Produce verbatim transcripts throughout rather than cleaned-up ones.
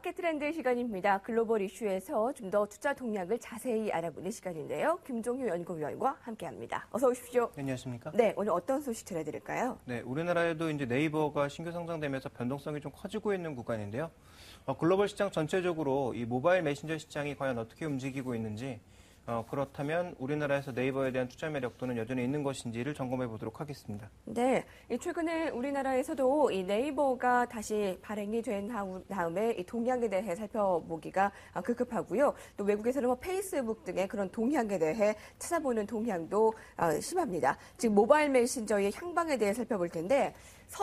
마켓 트렌드 시간입니다. 글로벌 이슈에서 좀 더 투자 동향을 자세히 알아보는 시간인데요. 김종효 연구위원과 함께합니다. 어서 오십시오. 안녕하십니까? 네, 오늘 어떤 소식 전해드릴까요? 네, 우리나라에도 이제 네이버가 신규 상장되면서 변동성이 좀 커지고 있는 구간인데요. 어, 글로벌 시장 전체적으로 이 모바일 메신저 시장이 과연 어떻게 움직이고 있는지, 어, 그렇다면 우리나라에서 네이버에 대한 투자 매력도는 여전히 있는 것인지를 점검해 보도록 하겠습니다. 네, 최근에 우리나라에서도 이 네이버가 다시 발행이 된 다음에 이 동향에 대해 살펴보기가 급급하고요. 또 외국에서는 뭐 페이스북 등의 그런 동향에 대해 찾아보는 동향도 심합니다. 지금 모바일 메신저의 향방에 대해 살펴볼 텐데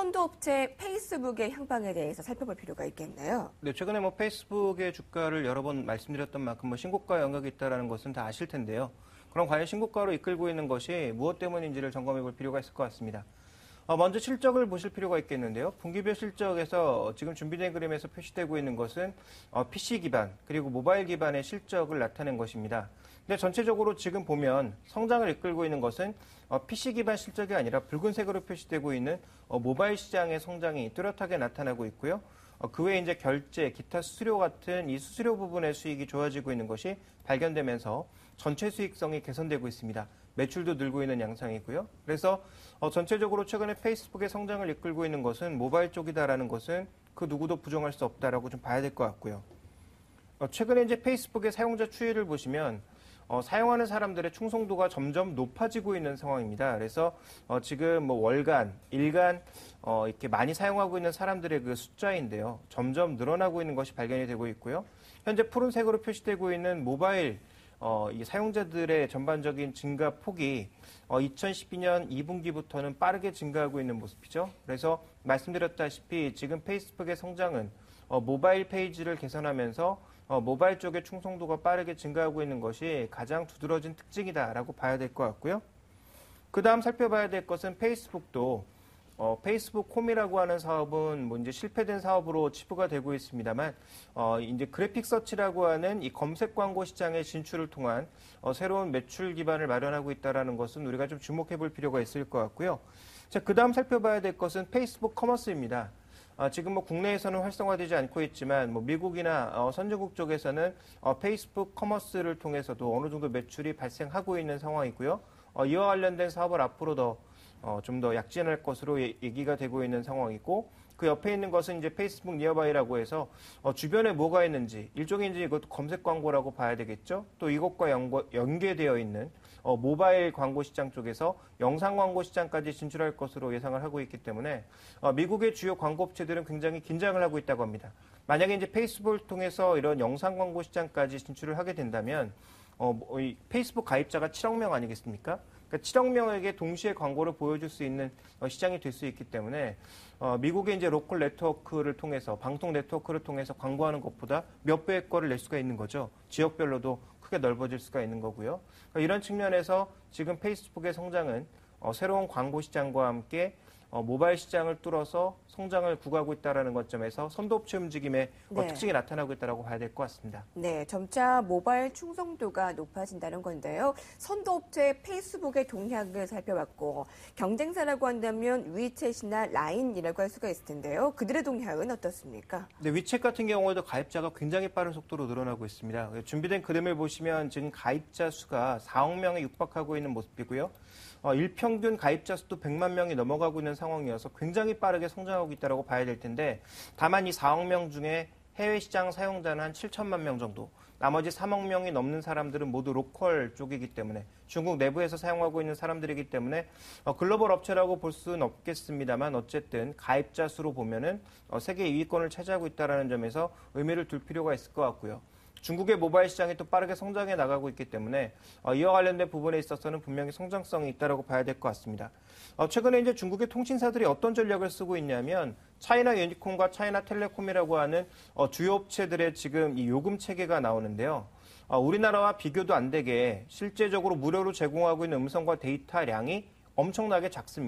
선도업체 페이스북의 향방에 대해서 살펴볼 필요가 있겠네요. 네, 최근에 뭐 페이스북의 주가를 여러 번 말씀드렸던 만큼 뭐 신고가 영역이 있다는 것은 다 아실 텐데요. 그럼 과연 신고가로 이끌고 있는 것이 무엇 때문인지를 점검해 볼 필요가 있을 것 같습니다. 어, 먼저 실적을 보실 필요가 있겠는데요. 분기별 실적에서 지금 준비된 그림에서 표시되고 있는 것은 어, 피씨 기반 그리고 모바일 기반의 실적을 나타낸 것입니다. 근데 전체적으로 지금 보면 성장을 이끌고 있는 것은 어, 피씨 기반 실적이 아니라 붉은색으로 표시되고 있는 어, 모바일 시장의 성장이 뚜렷하게 나타나고 있고요. 어, 그 외에 이제 결제, 기타 수수료 같은 이 수수료 부분의 수익이 좋아지고 있는 것이 발견되면서 전체 수익성이 개선되고 있습니다. 매출도 늘고 있는 양상이고요. 그래서 어, 전체적으로 최근에 페이스북의 성장을 이끌고 있는 것은 모바일 쪽이다라는 것은 그 누구도 부정할 수 없다라고 좀 봐야 될 것 같고요. 어, 최근에 이제 페이스북의 사용자 추이를 보시면 어, 사용하는 사람들의 충성도가 점점 높아지고 있는 상황입니다. 그래서 어, 지금 뭐 월간, 일간 어, 이렇게 많이 사용하고 있는 사람들의 그 숫자인데요. 점점 늘어나고 있는 것이 발견이 되고 있고요. 현재 푸른색으로 표시되고 있는 모바일 어, 이 사용자들의 전반적인 증가 폭이 어, 이천십이 년 이 분기부터는 빠르게 증가하고 있는 모습이죠. 그래서 말씀드렸다시피 지금 페이스북의 성장은 어, 모바일 페이지를 개선하면서 어, 모바일 쪽의 충성도가 빠르게 증가하고 있는 것이 가장 두드러진 특징이다라고 봐야 될 것 같고요. 그 다음 살펴봐야 될 것은 페이스북도 어, 페이스북 홈이라고 하는 사업은 뭐 이제 실패된 사업으로 치부가 되고 있습니다만, 어, 이제 그래픽 서치라고 하는 이 검색 광고 시장의 진출을 통한 어, 새로운 매출 기반을 마련하고 있다는 것은 우리가 좀 주목해 볼 필요가 있을 것 같고요. 자, 그 다음 살펴봐야 될 것은 페이스북 커머스입니다. 어, 지금 뭐 국내에서는 활성화되지 않고 있지만 뭐 미국이나 어, 선진국 쪽에서는 어, 페이스북 커머스를 통해서도 어느 정도 매출이 발생하고 있는 상황이고요. 어, 이와 관련된 사업을 앞으로 더 어, 좀 더 약진할 것으로 얘기가 되고 있는 상황이고, 그 옆에 있는 것은 이제 페이스북 니어바이라고 해서 어, 주변에 뭐가 있는지 일종의 이제 이것도 검색 광고라고 봐야 되겠죠. 또 이것과 연고, 연계되어 있는 어, 모바일 광고 시장 쪽에서 영상 광고 시장까지 진출할 것으로 예상을 하고 있기 때문에 어, 미국의 주요 광고 업체들은 굉장히 긴장을 하고 있다고 합니다. 만약에 이제 페이스북을 통해서 이런 영상 광고 시장까지 진출을 하게 된다면 어, 뭐, 이 페이스북 가입자가 칠억 명 아니겠습니까? 그러니까 칠억 명에게 동시에 광고를 보여줄 수 있는 어, 시장이 될 수 있기 때문에 어, 미국의 이제 로컬 네트워크를 통해서 방통 네트워크를 통해서 광고하는 것보다 몇 배의 거를 낼 수가 있는 거죠. 지역별로도 크게 넓어질 수가 있는 거고요. 그러니까 이런 측면에서 지금 페이스북의 성장은 어, 새로운 광고 시장과 함께 어, 모바일 시장을 뚫어서 성장을 구가하고 있다는 관점에서 선도업체 움직임의 네. 어, 특징이 나타나고 있다고 봐야 될 것 같습니다. 네, 점차 모바일 충성도가 높아진다는 건데요. 선도업체 페이스북의 동향을 살펴봤고 경쟁사라고 한다면 위챗이나 라인이라고 할 수가 있을 텐데요. 그들의 동향은 어떻습니까? 네, 위챗 같은 경우에도 가입자가 굉장히 빠른 속도로 늘어나고 있습니다. 준비된 그림을 보시면 지금 가입자 수가 사억 명에 육박하고 있는 모습이고요. 어, 일평균 가입자 수도 백만 명이 넘어가고 있는 상황이어서 굉장히 빠르게 성장하고 있다고 봐야 될 텐데, 다만 이 사억 명 중에 해외 시장 사용자는 한 칠천만 명 정도, 나머지 삼억 명이 넘는 사람들은 모두 로컬 쪽이기 때문에 중국 내부에서 사용하고 있는 사람들이기 때문에 어, 글로벌 업체라고 볼 수는 없겠습니다만 어쨌든 가입자 수로 보면은 어, 세계 이 위권을 차지하고 있다는 점에서 의미를 둘 필요가 있을 것 같고요. 중국의 모바일 시장이 또 빠르게 성장해 나가고 있기 때문에 어, 이와 관련된 부분에 있어서는 분명히 성장성이 있다고 봐야 될 것 같습니다. 어, 최근에 이제 중국의 통신사들이 어떤 전략을 쓰고 있냐면 차이나 유니콘과 차이나 텔레콤이라고 하는 어, 주요 업체들의 지금 이 요금 체계가 나오는데요. 어, 우리나라와 비교도 안 되게 실제적으로 무료로 제공하고 있는 음성과 데이터량이 엄청나게 작습니다.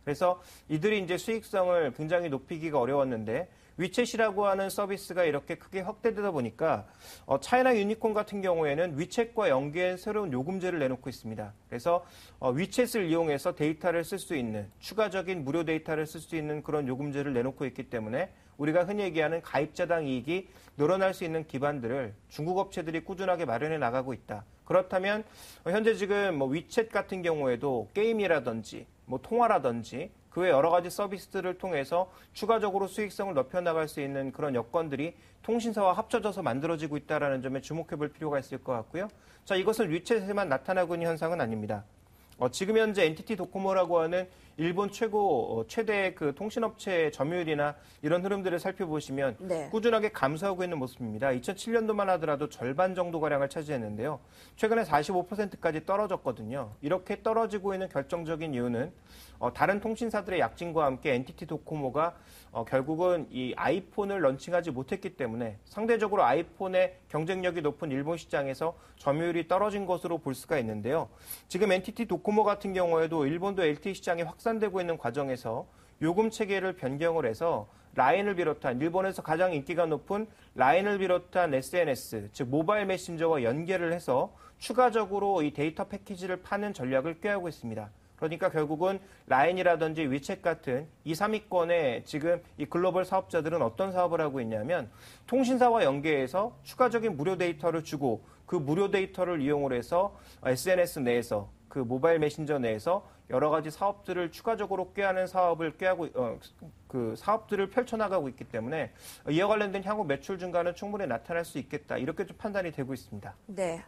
그래서 이들이 이제 수익성을 굉장히 높이기가 어려웠는데 위챗이라고 하는 서비스가 이렇게 크게 확대되다 보니까 어, 차이나 유니콘 같은 경우에는 위챗과 연계한 새로운 요금제를 내놓고 있습니다. 그래서 어, 위챗을 이용해서 데이터를 쓸 수 있는 추가적인 무료 데이터를 쓸 수 있는 그런 요금제를 내놓고 있기 때문에 우리가 흔히 얘기하는 가입자당 이익이 늘어날 수 있는 기반들을 중국 업체들이 꾸준하게 마련해 나가고 있다. 그렇다면 현재 지금 뭐 위챗 같은 경우에도 게임이라든지 뭐 통화라든지 그 외 여러 가지 서비스들을 통해서 추가적으로 수익성을 높여나갈 수 있는 그런 여건들이 통신사와 합쳐져서 만들어지고 있다는 점에 주목해 볼 필요가 있을 것 같고요. 자, 이것은 위챗에만 나타나고 있는 현상은 아닙니다. 어, 지금 현재 엔티티 도코모라고 하는 일본 최고 어, 최대 그 통신업체의 점유율이나 이런 흐름들을 살펴보시면 네. 꾸준하게 감소하고 있는 모습입니다. 이천칠 년도만 하더라도 절반 정도 가량을 차지했는데요. 최근에 사십오 퍼센트까지 떨어졌거든요. 이렇게 떨어지고 있는 결정적인 이유는 어, 다른 통신사들의 약진과 함께 엔티티 도코모가 어, 결국은 이 아이폰을 런칭하지 못했기 때문에 상대적으로 아이폰의 경쟁력이 높은 일본 시장에서 점유율이 떨어진 것으로 볼 수가 있는데요. 지금 엔티티 도코모 같은 경우에도 일본도 엘티이 시장이 확산되고 있는 과정에서 요금 체계를 변경을 해서 라인을 비롯한 일본에서 가장 인기가 높은 라인을 비롯한 에스엔에스, 즉 모바일 메신저와 연계를 해서 추가적으로 이 데이터 패키지를 파는 전략을 꾀하고 있습니다. 그러니까 결국은 라인이라든지 위챗 같은 이, 삼위권의 지금 이 글로벌 사업자들은 어떤 사업을 하고 있냐면 통신사와 연계해서 추가적인 무료 데이터를 주고 그 무료 데이터를 이용을 해서 에스엔에스 내에서 그 모바일 메신저 내에서 여러 가지 사업들을 추가적으로 꾀하는 사업을 꾀하고 어, 그 사업들을 펼쳐나가고 있기 때문에 이와 관련된 향후 매출 증가는 충분히 나타날 수 있겠다. 이렇게 좀 판단이 되고 있습니다. 네.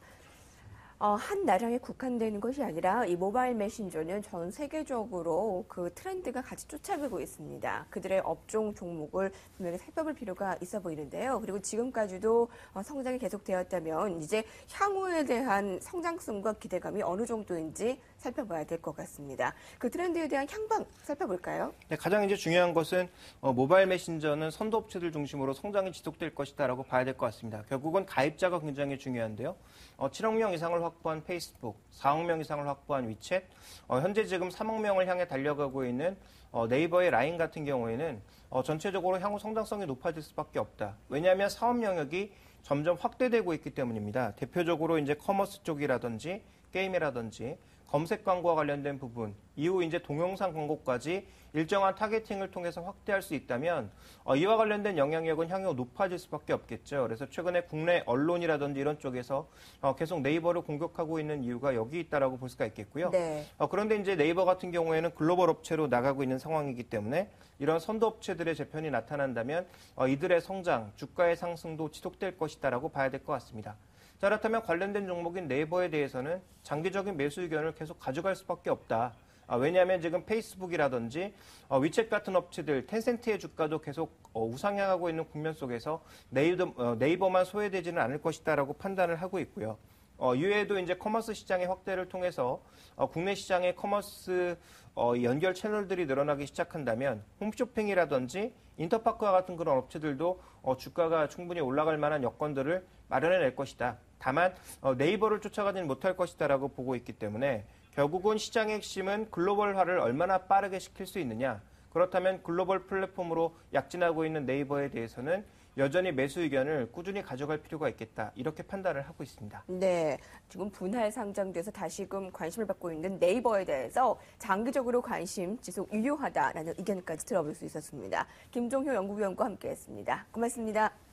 어, 한 나라에 국한되는 것이 아니라 이 모바일 메신저는 전 세계적으로 그 트렌드가 같이 쫓아가고 있습니다. 그들의 업종 종목을 분명히 살펴볼 필요가 있어 보이는데요. 그리고 지금까지도 어, 성장이 계속되었다면 이제 향후에 대한 성장성과 기대감이 어느 정도인지 살펴봐야 될 것 같습니다. 그 트렌드에 대한 향방 살펴볼까요? 네, 가장 이제 중요한 것은 어, 모바일 메신저는 선도 업체들 중심으로 성장이 지속될 것이다라고 봐야 될 것 같습니다. 결국은 가입자가 굉장히 중요한데요. 어, 칠억 명 이상을 확보한 페이스북, 사억 명 이상을 확보한 위챗, 어, 현재 지금 삼억 명을 향해 달려가고 있는 어, 네이버의 라인 같은 경우에는 어, 전체적으로 향후 성장성이 높아질 수밖에 없다. 왜냐하면 사업 영역이 점점 확대되고 있기 때문입니다. 대표적으로 이제 커머스 쪽이라든지 게임이라든지 검색 광고와 관련된 부분, 이후 이제 동영상 광고까지 일정한 타겟팅을 통해서 확대할 수 있다면 어, 이와 관련된 영향력은 향후 높아질 수밖에 없겠죠. 그래서 최근에 국내 언론이라든지 이런 쪽에서 어, 계속 네이버를 공격하고 있는 이유가 여기 있다라고 볼 수가 있겠고요. 네. 어, 그런데 이제 네이버 같은 경우에는 글로벌 업체로 나가고 있는 상황이기 때문에 이런 선도 업체들의 재편이 나타난다면 어, 이들의 성장, 주가의 상승도 지속될 것이다라고 봐야 될 것 같습니다. 자, 그렇다면 관련된 종목인 네이버에 대해서는 장기적인 매수 의견을 계속 가져갈 수밖에 없다. 아, 왜냐하면 지금 페이스북이라든지 어, 위챗 같은 업체들, 텐센트의 주가도 계속 어, 우상향하고 있는 국면 속에서 네이버, 어, 네이버만 소외되지는 않을 것이다라고 판단을 하고 있고요. 어, 이외에도 이제 커머스 시장의 확대를 통해서 어, 국내 시장의 커머스 어, 연결 채널들이 늘어나기 시작한다면 홈쇼핑이라든지 인터파크와 같은 그런 업체들도 어, 주가가 충분히 올라갈 만한 여건들을 마련해낼 것이다. 다만 어, 네이버를 쫓아가지는 못할 것이다라고 보고 있기 때문에 결국은 시장의 핵심은 글로벌화를 얼마나 빠르게 시킬 수 있느냐. 그렇다면 글로벌 플랫폼으로 약진하고 있는 네이버에 대해서는 여전히 매수 의견을 꾸준히 가져갈 필요가 있겠다. 이렇게 판단을 하고 있습니다. 네, 지금 분할 상장돼서 다시금 관심을 받고 있는 네이버에 대해서 장기적으로 관심 지속 유효하다라는 의견까지 들어볼 수 있었습니다. 김종효 연구위원과 함께했습니다. 고맙습니다.